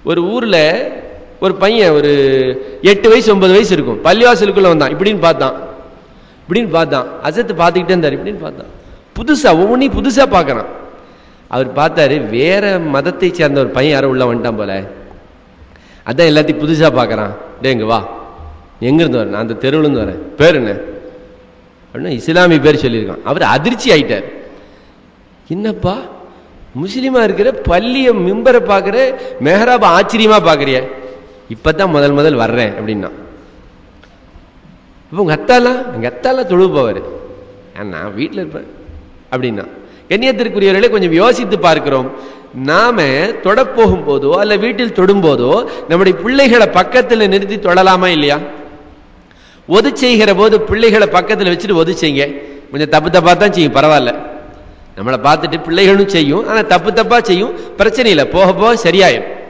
ஒரு ஊர்ல ஒரு பையன் ஒரு 8 வயசு 9 வயசு இருக்கும். பள்ளிவாசலுக்குள்ள வந்தான். இப்படின்னு பார்த்தான். அசத்து பார்த்துக்கிட்டே இருந்தார். இப்படின்னு பார்த்தான். புதுசா ஒவ்வொன்றையும் புதுசா பார்க்கறான். அவர் பார்த்தாரு, வேற மதத்தை சேர்ந்த ஒரு பையன் யாரோ உள்ள வந்துட்டான் போல. அதான் எல்லாத்தையும் புதுசா பார்க்கறான். டேங்க வா, எங்க இருந்து வரேன்? நான் அந்த தெருவுல இருந்து வரேன். பேர் என்ன அப்படின்னா இஸ்லாமிய பேர் சொல்லியிருக்கான். அவர் அதிர்ச்சி ஆயிட்டார். என்னப்பா முஸ்லீமா இருக்கிற பள்ளிய மிம்பரை பார்க்கிற, மெஹராப ஆச்சரியமா பார்க்கறிய? இப்பதான் முதல் வர்றேன் அப்படின்னா. இப்போ உங்க அத்தாலாம் தொழு போவாரு, நான் வீட்டில் இருப்பேன் அப்படின்னா. கண்ணியத்திற்குரியவர்களே, கொஞ்சம் யோசித்து பார்க்கிறோம். நாம தொடப்போகும் போதோ அல்ல வீட்டில் தொடும் போதோ நம்முடைய பிள்ளைகளை பக்கத்தில் நிறுத்தி தொடலாமா இல்லையா? ஒது செய்கிற போது பிள்ளைகளை பக்கத்தில் வச்சுட்டு ஒது செய்யுங்க. கொஞ்சம் தப்பா தான் செய்யும், பரவாயில்ல. நம்மளை பார்த்துட்டு பிள்ளைகளும் செய்யும், ஆனால் தப்பா செய்யும், பிரச்சனை இல்லை, போக போக சரியாயிடும்.